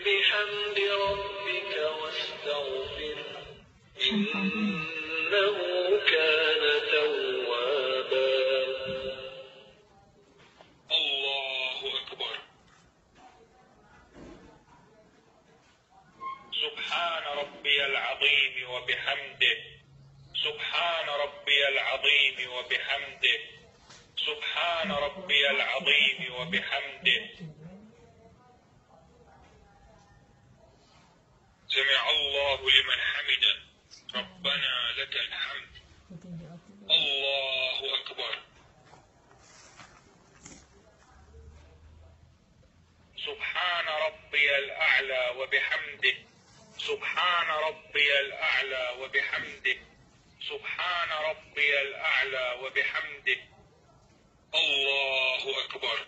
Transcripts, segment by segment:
بحمد ربك واستغفره إنه كان توابا الله أكبر سبحان ربي العظيم وبحمده سبحان ربي العظيم وبحمده سبحان ربي العظيم وبحمده سمع الله لمن حمده ربنا لك الحمد الله أكبر سبحان ربي الأعلى وبحمده سبحان ربي الأعلى وبحمده سبحان ربي الأعلى وبحمده الله أكبر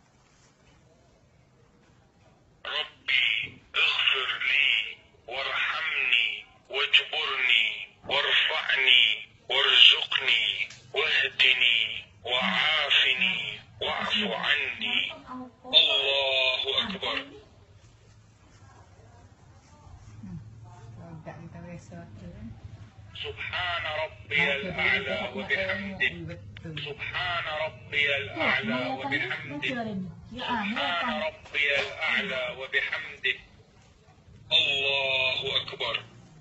ربي اغفر لي وارحمني واجبرني وارفعني وارزقني واهدني وعافني واعف عني الله أكبر سبحان ربي الأعلى وبحمده سبحان ربي الأعلى وبحمده سبحان ربي الأعلى وبحمده الله أكبر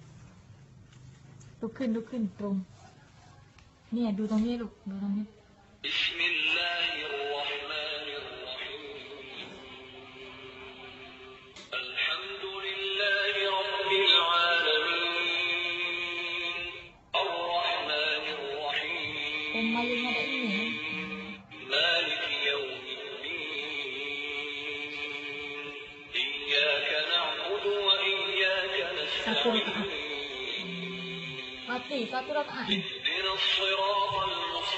ลุกขึ้นตรงเนี่ยดูตรงนี้ลูกดูตรงนี้ بسم الله الرحمن الرحيم الحمد لله رب العالمين الرحمن الرحيم مالك يوم الدين إياك نعبد وإياك نستعين اهدنا الصراط المستقيم